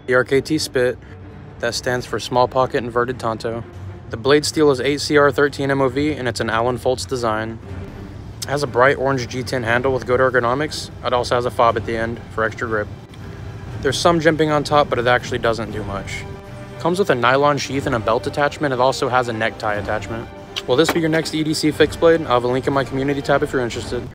The RKT Spit, that stands for Small Pocket Inverted Tonto. The blade steel is 8CR13 MOV and it's an Allen Foltz design. It has a bright orange G10 handle with good ergonomics. It also has a fob at the end for extra grip. There's some jimping on top, but it actually doesn't do much. Comes with a nylon sheath and a belt attachment. It also has a necktie attachment. Will this be your next EDC fixed blade? I'll have a link in my community tab if you're interested.